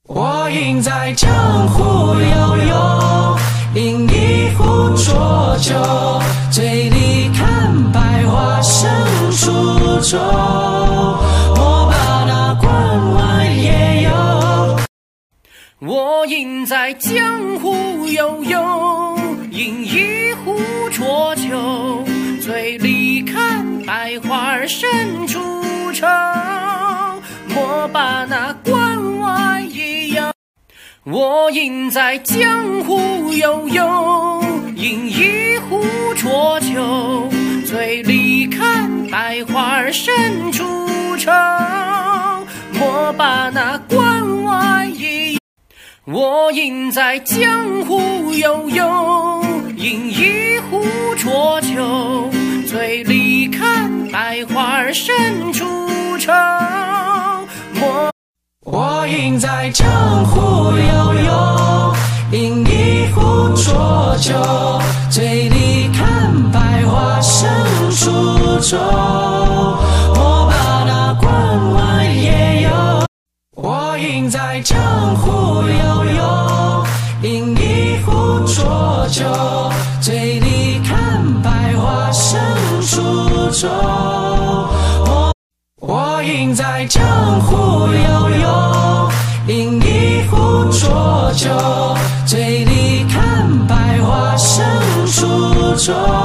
我应在江湖悠悠，饮一壶浊酒，醉里看百花生出洲。莫把那关外也有。 我应在江湖悠悠，饮一壶浊酒，醉里看百花生出洲。莫把那关外也有。我应在江湖悠悠，饮一壶浊酒，醉里看百花生出洲。莫把那关外也有。我应在江湖悠悠，饮一壶浊酒，醉里看百花生出洲。 我应在江湖悠悠，饮一壶浊酒，醉里看百花生出洲。莫把那关外也有。我应在江湖悠悠，饮一壶浊酒，醉里看百花生出洲。我应在江湖悠悠，饮一壶浊酒，醉里看百花生出洲。